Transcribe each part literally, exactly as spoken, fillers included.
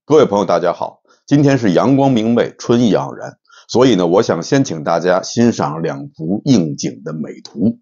各位朋友大家好，今天是阳光明媚，春意盎然，所以呢，我想先请大家欣赏两幅应景的美图。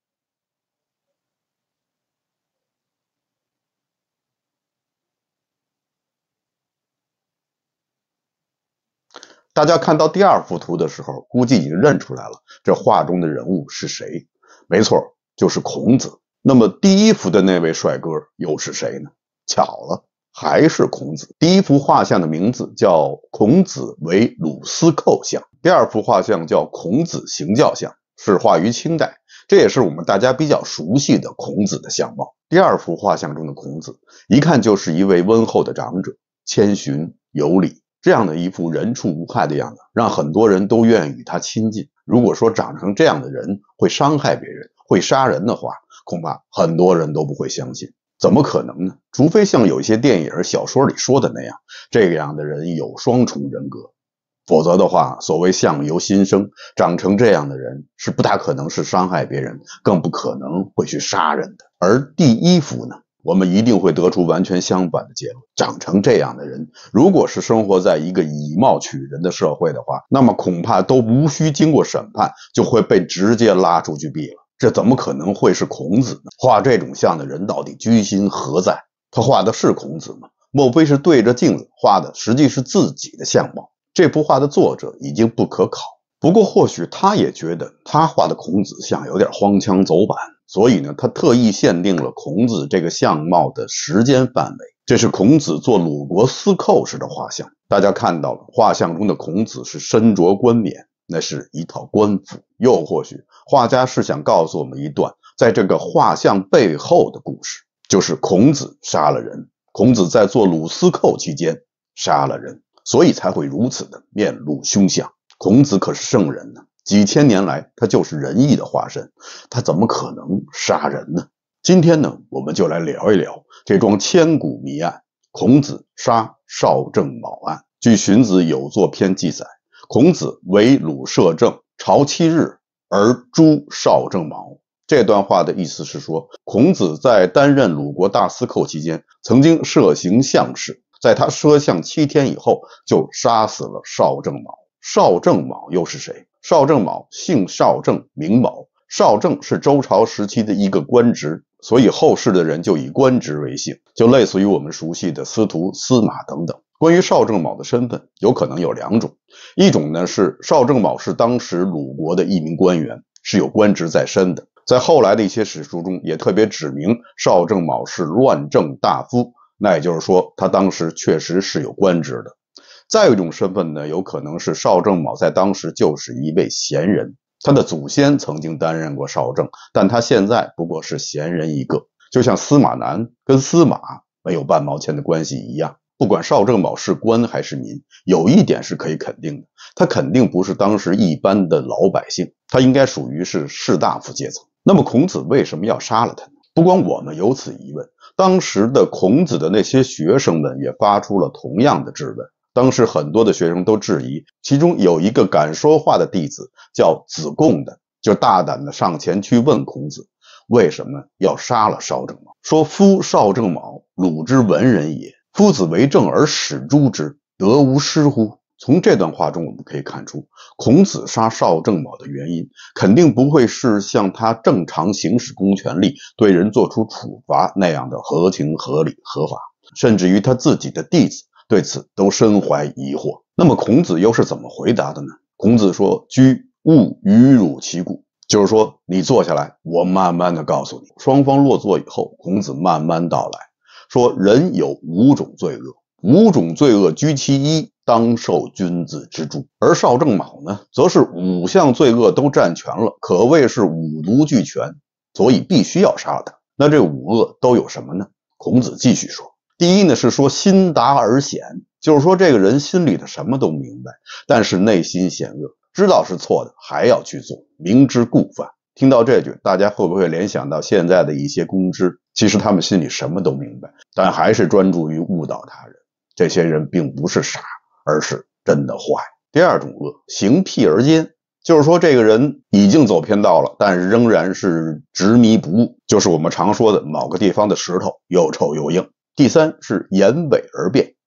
大家看到第二幅图的时候，估计已经认出来了，这画中的人物是谁？没错，就是孔子。那么第一幅的那位帅哥又是谁呢？巧了，还是孔子。第一幅画像的名字叫孔子为鲁司寇像，第二幅画像叫孔子行教像，是画于清代，这也是我们大家比较熟悉的孔子的相貌。第二幅画像中的孔子，一看就是一位温厚的长者，谦逊有礼，这样的一副人畜无害的样子，让很多人都愿意与他亲近。如果说长成这样的人会伤害别人，会杀人的话，恐怕很多人都不会相信。怎么可能呢？除非像有一些电影小说里说的那样，这样的人有双重人格，否则的话，所谓相由心生，长成这样的人是不大可能是伤害别人，更不可能会去杀人的。而第一幅呢，我们一定会得出完全相反的结论。长成这样的人，如果是生活在一个以貌取人的社会的话，那么恐怕都无需经过审判，就会被直接拉出去毙了。这怎么可能会是孔子呢？画这种像的人到底居心何在？他画的是孔子吗？莫非是对着镜子画的实际是自己的相貌？这幅画的作者已经不可考。不过或许他也觉得他画的孔子像有点荒腔走板，所以呢，他特意限定了孔子这个相貌的时间范围。这是孔子做鲁国司寇时的画像，大家看到了，画像中的孔子是身着冠冕，那是一套官服。又或许画家是想告诉我们一段在这个画像背后的故事，就是孔子杀了人，孔子在做鲁司寇期间杀了人，所以才会如此的面露凶相。孔子可是圣人呢，几千年来他就是仁义的化身，他怎么可能杀人呢？今天呢，我们就来聊一聊这桩千古谜案——孔子杀邵正卯案。据《荀子·有作篇》记载，孔子为鲁摄政，朝七日，而诛邵正卯。这段话的意思是说，孔子在担任鲁国大司寇期间，曾经设行相事，在他摄相七天以后，就杀死了邵正卯。邵正卯又是谁？邵正卯姓邵正，名卯。邵正是周朝时期的一个官职，所以后世的人就以官职为姓，就类似于我们熟悉的司徒、司马等等。关于邵正卯的身份，有可能有两种，一种呢是邵正卯是当时鲁国的一名官员，是有官职在身的，在后来的一些史书中也特别指明邵正卯是乱政大夫，那也就是说他当时确实是有官职的。再有一种身份呢，有可能是邵正卯在当时就是一位贤人，他的祖先曾经担任过邵正，但他现在不过是贤人一个，就像司马南跟司马没有半毛钱的关系一样。不管邵正卯是官还是民，有一点是可以肯定的，他肯定不是当时一般的老百姓，他应该属于是士大夫阶层。那么孔子为什么要杀了他呢？不光我们有此疑问，当时的孔子的那些学生们也发出了同样的质问。当时很多的学生都质疑，其中有一个敢说话的弟子叫子贡的，就大胆的上前去问孔子，为什么要杀了邵正卯？说夫邵正卯，鲁之文人也，夫子为政而使诛之，得无失乎？从这段话中我们可以看出，孔子杀邵正卯的原因肯定不会是像他正常行使公权力对人做出处罚那样的合情合理合法，甚至于他自己的弟子对此都深怀疑惑。那么孔子又是怎么回答的呢？孔子说：居勿逾汝其故，就是说你坐下来，我慢慢的告诉你。双方落座以后，孔子慢慢道来，说人有五种罪恶，五种罪恶居其一，当受君子之诛。而邵正卯呢，则是五项罪恶都占全了，可谓是五毒俱全，所以必须要杀了他。那这五恶都有什么呢？孔子继续说，第一呢是说心达而险，就是说这个人心里的什么都明白，但是内心险恶，知道是错的还要去做，明知故犯。听到这句，大家会不会联想到现在的一些公知？其实他们心里什么都明白，但还是专注于误导他人。这些人并不是傻，而是真的坏。第二种恶，行辟而坚，就是说这个人已经走偏道了，但是仍然是执迷不悟，就是我们常说的某个地方的石头又臭又硬。第三是言伪而辩，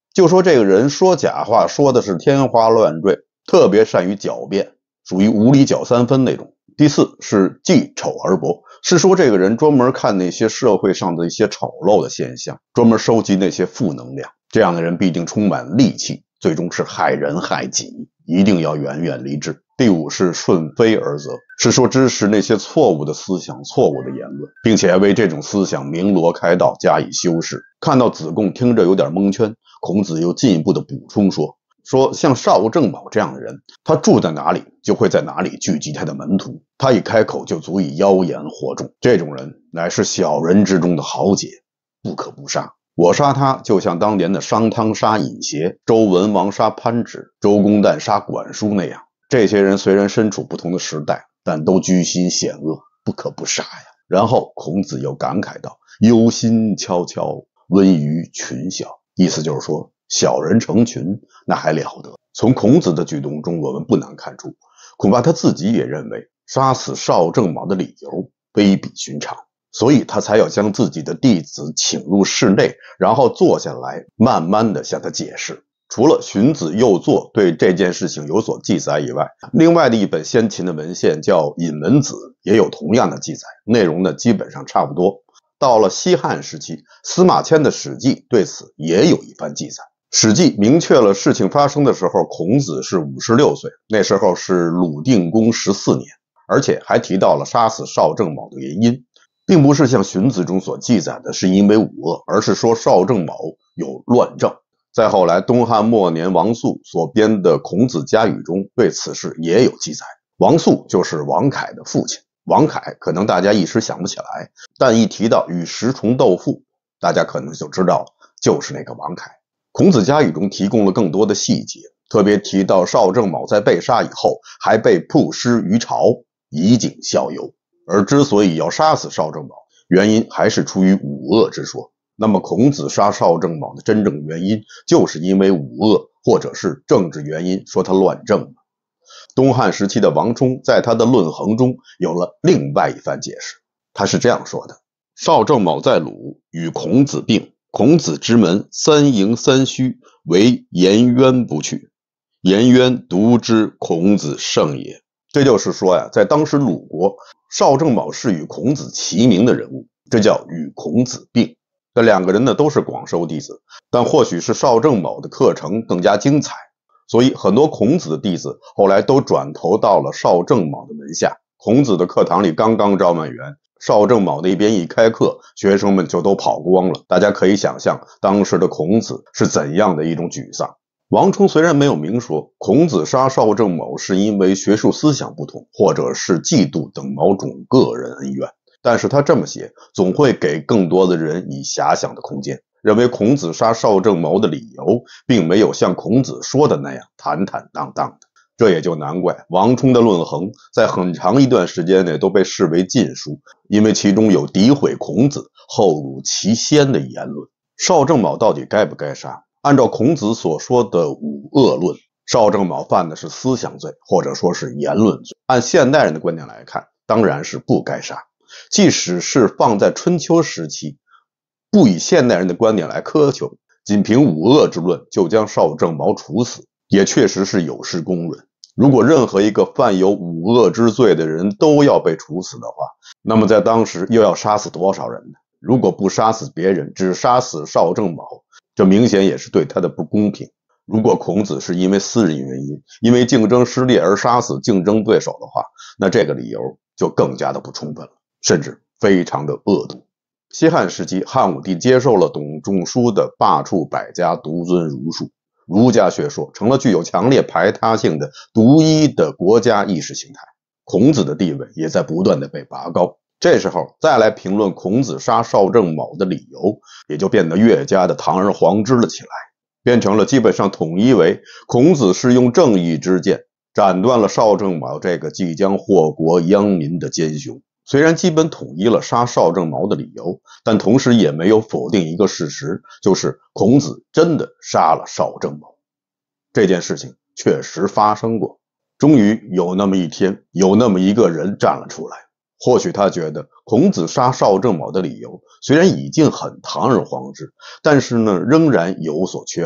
就说这个人说假话说的是天花乱坠，特别善于狡辩，属于无理搅三分那种。第四是记丑而博，是说这个人专门看那些社会上的一些丑陋的现象，专门收集那些负能量，这样的人必定充满戾气，最终是害人害己，一定要远远离之。第五是顺非而责，是说支持那些错误的思想、错误的言论，并且为这种思想鸣锣开道，加以修饰。看到子贡听着有点蒙圈，孔子又进一步的补充说说像邵正宝这样的人，他住在哪里就会在哪里聚集他的门徒，他一开口就足以妖言惑众，这种人乃是小人之中的豪杰，不可不杀。我杀他就像当年的商汤杀尹邪，周文王杀潘直，周公旦杀管叔那样。这些人虽然身处不同的时代，但都居心险恶，不可不杀呀。然后孔子又感慨道：忧心悄悄，温于群小。意思就是说，小人成群，那还了得。从孔子的举动中，我们不难看出，恐怕他自己也认为杀死邵正卯的理由非比寻常，所以他才要将自己的弟子请入室内，然后坐下来慢慢的向他解释。除了荀子右作对这件事情有所记载以外，另外的一本先秦的文献叫《尹文子》也有同样的记载，内容呢基本上差不多。到了西汉时期，司马迁的《史记》对此也有一番记载。《史记》明确了事情发生的时候，孔子是五十六岁，那时候是鲁定公十四年，而且还提到了杀死邵正卯的原因，并不是像荀子中所记载的是因为五恶，而是说邵正卯有乱政。再后来，东汉末年王肃所编的《孔子家语》中对此事也有记载。王肃就是王恺的父亲，王恺可能大家一时想不起来，但一提到与石崇斗父，大家可能就知道就是那个王恺。孔子家语中提供了更多的细节，特别提到邵正卯在被杀以后，还被曝尸于巢，以儆效尤。而之所以要杀死邵正卯，原因还是出于五恶之说。那么孔子杀邵正卯的真正原因，就是因为五恶，或者是政治原因，说他乱政。东汉时期的王充在他的《论衡》中有了另外一番解释，他是这样说的：邵正卯在鲁，与孔子并，孔子之门三营三虚，唯颜渊不去，颜渊独知孔子圣也。这就是说呀，在当时鲁国，邵正卯是与孔子齐名的人物，这叫与孔子并。这两个人呢都是广收弟子，但或许是邵正卯的课程更加精彩，所以很多孔子的弟子后来都转投到了邵正卯的门下。孔子的课堂里刚刚招满员，邵正卯那边一开课，学生们就都跑光了。大家可以想象当时的孔子是怎样的一种沮丧。王充虽然没有明说孔子杀邵正卯是因为学术思想不同，或者是嫉妒等某种个人恩怨，但是他这么写，总会给更多的人以遐想的空间，认为孔子杀邵正卯的理由，并没有像孔子说的那样坦坦荡荡的。这也就难怪王充的《论衡》在很长一段时间内都被视为禁书，因为其中有诋毁孔子、后辱其先的言论。邵正卯到底该不该杀？按照孔子所说的五恶论，邵正卯犯的是思想罪，或者说是言论罪。按现代人的观点来看，当然是不该杀。即使是放在春秋时期，不以现代人的观点来苛求，仅凭五恶之论就将邵正卯处死，也确实是有失公允。如果任何一个犯有五恶之罪的人都要被处死的话，那么在当时又要杀死多少人呢？如果不杀死别人，只杀死邵正卯，这明显也是对他的不公平。如果孔子是因为私人原因，因为竞争失利而杀死竞争对手的话，那这个理由就更加的不充分了，甚至非常的恶毒。西汉时期，汉武帝接受了董仲舒的罢黜百家，独尊儒术，儒家学说成了具有强烈排他性的独一的国家意识形态，孔子的地位也在不断的被拔高。这时候再来评论孔子杀邵正卯的理由，也就变得越加的堂而皇之了起来，变成了基本上统一为孔子是用正义之剑斩断了邵正卯这个即将祸国殃民的奸凶。虽然基本统一了杀邵正卯的理由，但同时也没有否定一个事实，就是孔子真的杀了邵正卯。这件事情确实发生过。终于有那么一天，有那么一个人站了出来，或许他觉得孔子杀邵正卯的理由虽然已经很堂而皇之，但是呢仍然有所缺憾，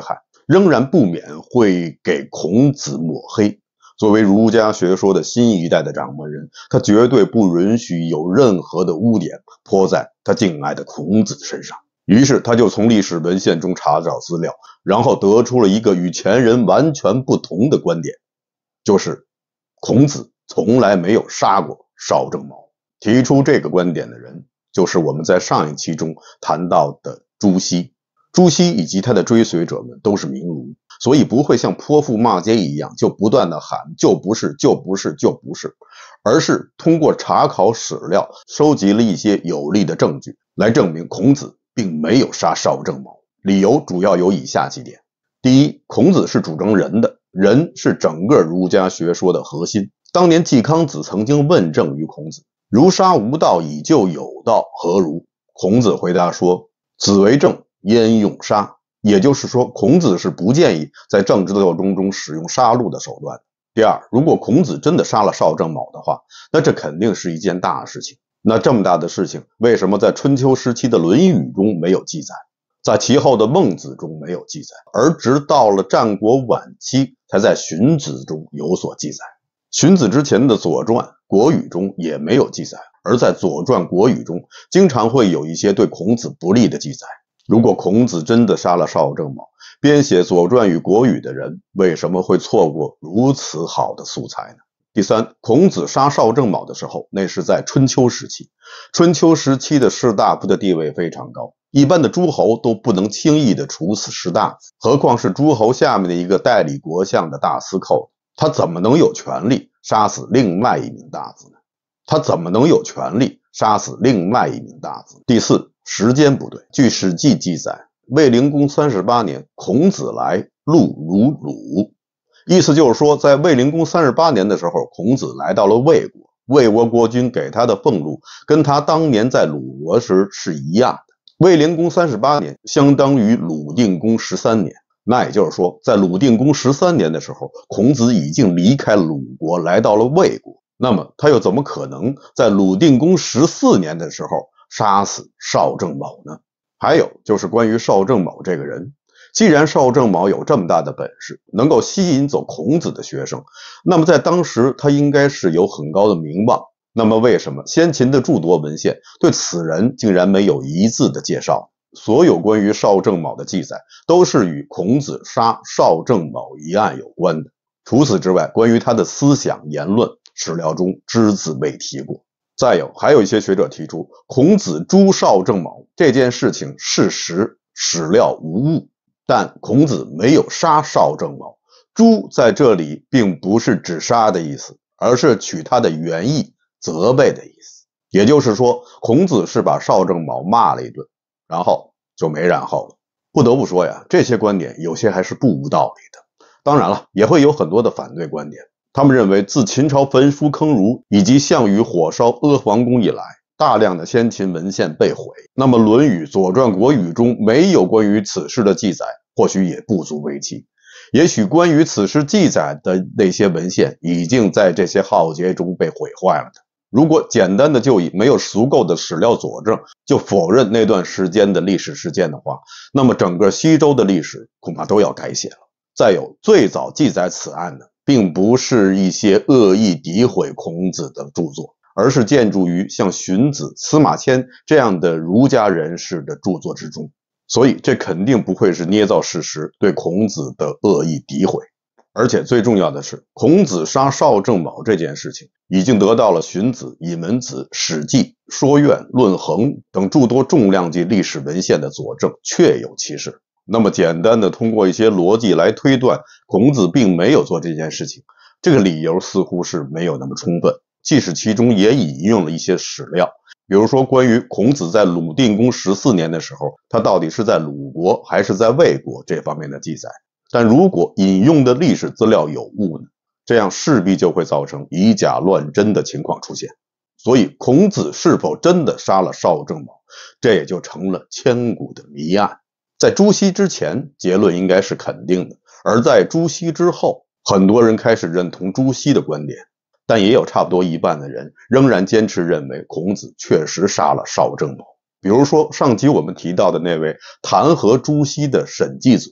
仍然不免会给孔子抹黑。作为儒家学说的新一代的掌门人，他绝对不允许有任何的污点泼在他敬爱的孔子身上。于是他就从历史文献中查找资料，然后得出了一个与前人完全不同的观点，就是孔子从来没有杀过邵正卯。提出这个观点的人，就是我们在上一期中谈到的朱熹。朱熹以及他的追随者们都是名儒，所以不会像泼妇骂街一样就不断的喊就不是就不是就不是，而是通过查考史料收集了一些有力的证据来证明孔子并没有杀邵正卯。理由主要有以下几点。第一，孔子是主张仁的，仁是整个儒家学说的核心。当年季康子曾经问政于孔子，如杀无道以就有道，何如？孔子回答说，子为政，焉用杀？也就是说，孔子是不建议在政治斗争中使用杀戮的手段。第二，如果孔子真的杀了邵正卯的话，那这肯定是一件大事情。那这么大的事情，为什么在春秋时期的《论语》中没有记载，在其后的《孟子》中没有记载，而直到了战国晚期才在《荀子》中有所记载？荀子之前的《左传》《国语》中也没有记载，而在《左传》《国语》中经常会有一些对孔子不利的记载。如果孔子真的杀了邵正卯，编写《左传》与《国语》的人为什么会错过如此好的素材呢？第三，孔子杀邵正卯的时候，那是在春秋时期。春秋时期的士大夫的地位非常高，一般的诸侯都不能轻易的处死士大夫，何况是诸侯下面的一个代理国相的大司寇，他怎么能有权利杀死另外一名大夫呢？他怎么能有权利杀死另外一名大夫？第四，时间不对。据《史记》记载，卫灵公三十八年，孔子来，陆如鲁。意思就是说，在卫灵公三十八年的时候，孔子来到了魏国，魏国国君给他的俸禄跟他当年在鲁国时是一样的。卫灵公三十八年相当于鲁定公十三年，那也就是说，在鲁定公十三年的时候，孔子已经离开了鲁国，来到了魏国。那么他又怎么可能在鲁定公十四年的时候杀死邵正卯呢？还有就是关于邵正卯这个人，既然邵正卯有这么大的本事，能够吸引走孔子的学生，那么在当时他应该是有很高的名望。那么为什么先秦的诸多文献对此人竟然没有一字的介绍？所有关于邵正卯的记载都是与孔子杀邵正卯一案有关的。除此之外，关于他的思想言论，史料中只字未提过。再有，还有一些学者提出，孔子诛邵正卯这件事情事实史料无误，但孔子没有杀邵正卯。诛在这里并不是指杀的意思，而是取他的原意，责备的意思。也就是说，孔子是把邵正卯骂了一顿，然后就没然后了。不得不说呀，这些观点有些还是不无道理的。当然了，也会有很多的反对观点。他们认为，自秦朝焚书坑儒以及项羽火烧阿房宫以来，大量的先秦文献被毁，那么《论语》《左传》《国语》中没有关于此事的记载，或许也不足为奇。也许关于此事记载的那些文献，已经在这些浩劫中被毁坏了的。如果简单的就以没有足够的史料佐证，就否认那段时间的历史事件的话，那么整个西周的历史恐怕都要改写了。再有，最早记载此案的并不是一些恶意诋毁孔子的著作，而是建筑于像荀子、司马迁这样的儒家人士的著作之中，所以这肯定不会是捏造事实对孔子的恶意诋毁。而且最重要的是，孔子杀邵正卯这件事情已经得到了荀子、尹文子、史记、说苑、论衡等诸多重量级历史文献的佐证，确有其事。那么简单的通过一些逻辑来推断孔子并没有做这件事情，这个理由似乎是没有那么充分，即使其中也引用了一些史料，比如说关于孔子在鲁定公十四年的时候，他到底是在鲁国还是在魏国这方面的记载。但如果引用的历史资料有误呢，这样势必就会造成以假乱真的情况出现。所以孔子是否真的杀了邵正卯，这也就成了千古的谜案。在朱熹之前，结论应该是肯定的，而在朱熹之后，很多人开始认同朱熹的观点，但也有差不多一半的人仍然坚持认为孔子确实杀了邵正卯。比如说上集我们提到的那位弹劾朱熹的沈季祖，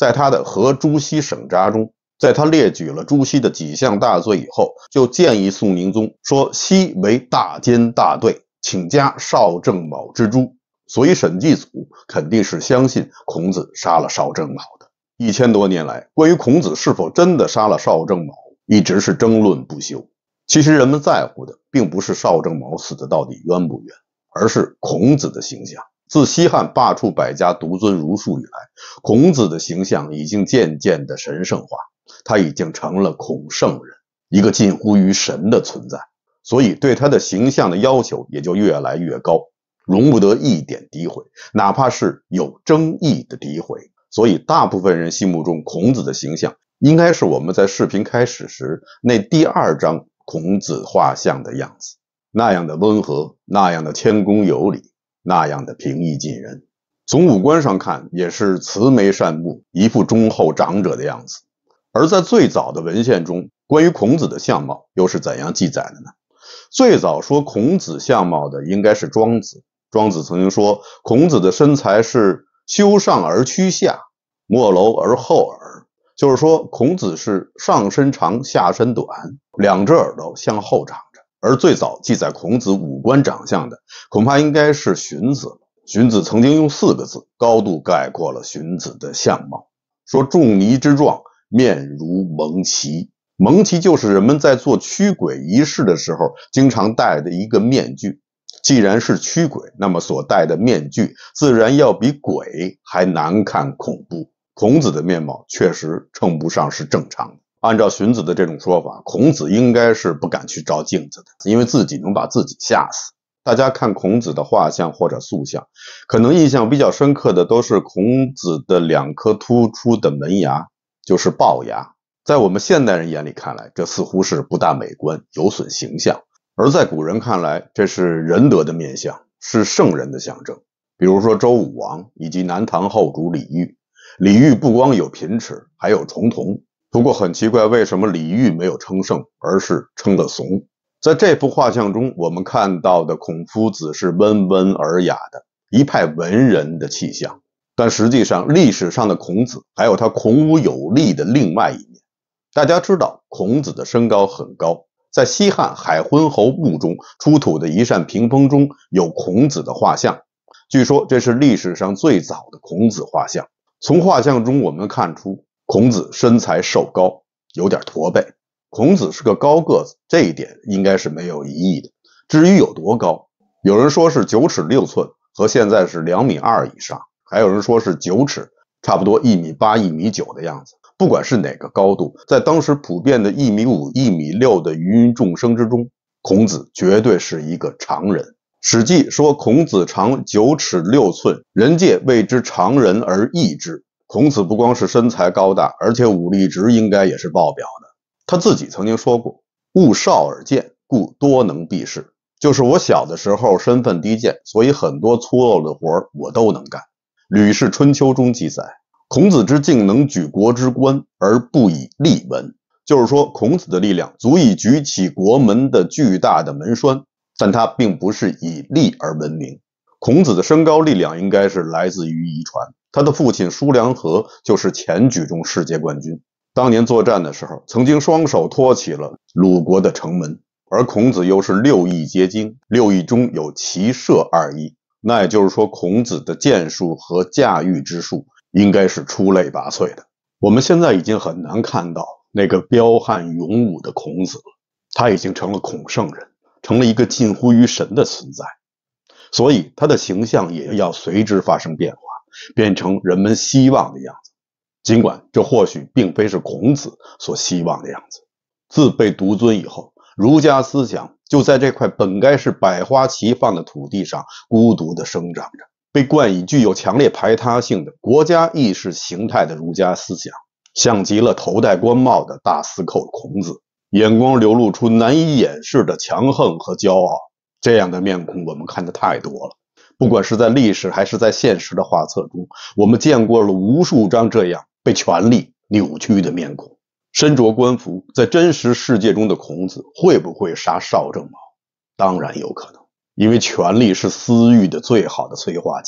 在他的和朱熹省札中，在他列举了朱熹的几项大罪以后，就建议宋宁宗说熹为大奸大兑，请加邵正卯之诛。所以审计组肯定是相信孔子杀了邵正卯的。一千多年来，关于孔子是否真的杀了邵正卯，一直是争论不休。其实人们在乎的并不是邵正卯死的到底冤不冤，而是孔子的形象。自西汉罢黜百家，独尊儒术以来，孔子的形象已经渐渐的神圣化，他已经成了孔圣人，一个近乎于神的存在，所以对他的形象的要求也就越来越高，容不得一点诋毁，哪怕是有争议的诋毁。所以大部分人心目中孔子的形象应该是我们在视频开始时那第二张孔子画像的样子，那样的温和，那样的谦恭有礼，那样的平易近人。从五官上看也是慈眉善目，一副忠厚长者的样子。而在最早的文献中，关于孔子的相貌又是怎样记载的呢？最早说孔子相貌的应该是庄子。庄子曾经说，孔子的身材是修上而屈下，莫楼而后耳，就是说孔子是上身长下身短，两只耳朵向后长着。而最早记载孔子五官长相的恐怕应该是荀子。荀子曾经用四个字高度概括了荀子的相貌，说仲尼之状，面如蒙奇。蒙奇就是人们在做驱鬼仪式的时候经常戴的一个面具。既然是驱鬼，那么所戴的面具自然要比鬼还难看恐怖。孔子的面貌确实称不上是正常的。按照荀子的这种说法，孔子应该是不敢去照镜子的，因为自己能把自己吓死。大家看孔子的画像或者塑像，可能印象比较深刻的都是孔子的两颗突出的门牙，就是龅牙。在我们现代人眼里看来，这似乎是不大美观，有损形象。而在古人看来，这是仁德的面相，是圣人的象征。比如说周武王以及南唐后主李煜，李煜不光有品齿，还有重瞳。不过很奇怪，为什么李煜没有称圣，而是称了怂？在这幅画像中，我们看到的孔夫子是温文尔雅的，一派文人的气象。但实际上，历史上的孔子还有他孔武有力的另外一面。大家知道，孔子的身高很高。在西汉海昏侯墓中出土的一扇屏风中有孔子的画像，据说这是历史上最早的孔子画像。从画像中我们看出，孔子身材瘦高，有点驼背。孔子是个高个子，这一点应该是没有疑义的。至于有多高，有人说是九尺六寸，和现在是两米二以上，还有人说是九尺，差不多一米八、一米九的样子。不管是哪个高度，在当时普遍的一米五、一米六的芸芸众生之中，孔子绝对是一个常人。史记说孔子长九尺六寸，人界谓之常人而异之。孔子不光是身材高大，而且武力值应该也是爆表的。他自己曾经说过，吾少而贱，故多能避事。就是我小的时候身份低贱，所以很多粗陋的活我都能干。吕氏春秋中记载，孔子之竟能举国之官而不以力闻，就是说孔子的力量足以举起国门的巨大的门栓，但他并不是以力而闻名。孔子的身高力量应该是来自于遗传，他的父亲叔梁纥就是前举重世界冠军，当年作战的时候曾经双手托起了鲁国的城门。而孔子又是六艺皆精，六艺中有骑射二艺，那也就是说孔子的剑术和驾驭之术应该是出类拔萃的。我们现在已经很难看到那个彪悍勇武的孔子了，他已经成了孔圣人，成了一个近乎于神的存在，所以他的形象也要随之发生变化，变成人们希望的样子。尽管这或许并非是孔子所希望的样子。自被独尊以后，儒家思想就在这块本该是百花齐放的土地上孤独地生长着，被冠以具有强烈排他性的国家意识形态的儒家思想，像极了头戴官帽的大司寇孔子，眼光流露出难以掩饰的强横和骄傲。这样的面孔我们看得太多了，不管是在历史还是在现实的画册中，我们见过了无数张这样被权力扭曲的面孔。身着官服，在真实世界中的孔子会不会杀邵正卯？当然有可能，因为权力是私欲的最好的催化剂。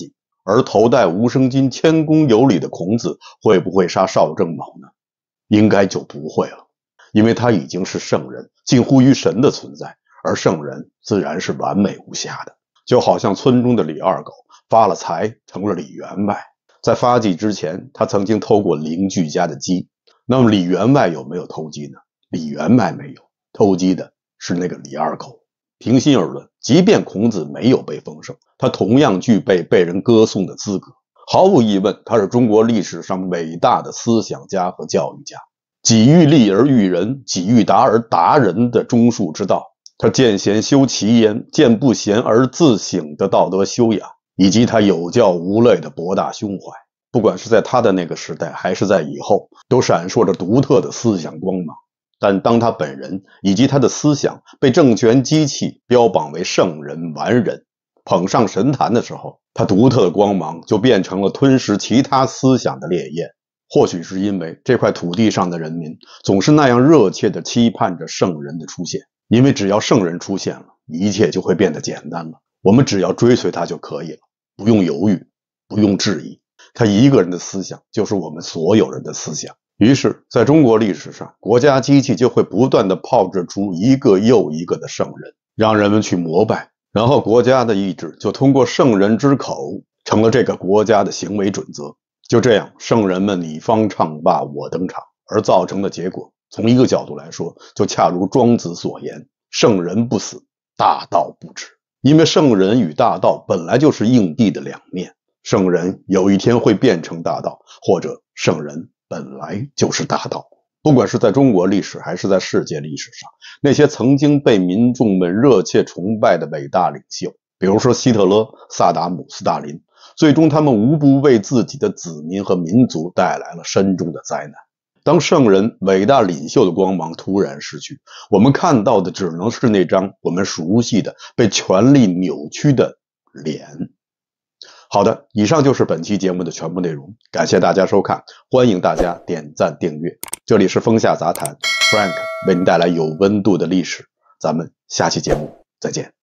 而头戴无生巾、谦恭有礼的孔子会不会杀邵正卯呢？应该就不会了，因为他已经是圣人，近乎于神的存在，而圣人自然是完美无瑕的。就好像村中的李二狗发了财，成了李员外，在发迹之前，他曾经偷过邻居家的鸡。那么李员外有没有偷鸡呢？李员外没有，偷鸡的是那个李二狗。平心而论，即便孔子没有被封圣，他同样具备被人歌颂的资格。毫无疑问，他是中国历史上伟大的思想家和教育家，己欲立而育人，己欲达而达人的中恕之道。他见贤修其言，见不贤而自省的道德修养，以及他有教无类的博大胸怀，不管是在他的那个时代还是在以后，都闪烁着独特的思想光芒。但当他本人以及他的思想被政权机器标榜为圣人完人，捧上神坛的时候，他独特的光芒就变成了吞噬其他思想的烈焰。或许是因为这块土地上的人民总是那样热切地期盼着圣人的出现，因为只要圣人出现了，一切就会变得简单了，我们只要追随他就可以了，不用犹豫，不用质疑，他一个人的思想就是我们所有人的思想。于是在中国历史上，国家机器就会不断地炮制出一个又一个的圣人，让人们去膜拜，然后国家的意志就通过圣人之口成了这个国家的行为准则。就这样，圣人们你方唱罢我登场，而造成的结果，从一个角度来说，就恰如庄子所言，圣人不死，大道不止。因为圣人与大道本来就是硬币的两面，圣人有一天会变成大道，或者圣人本来就是大道。不管是在中国历史还是在世界历史上，那些曾经被民众们热切崇拜的伟大领袖，比如说希特勒、萨达姆、斯大林，最终他们无不为自己的子民和民族带来了深重的灾难。当圣人伟大领袖的光芒突然逝去，我们看到的只能是那张我们熟悉的被权力扭曲的脸。好的，以上就是本期节目的全部内容，感谢大家收看，欢迎大家点赞订阅。这里是风下杂谈 Frank 为您带来有温度的历史，咱们下期节目再见。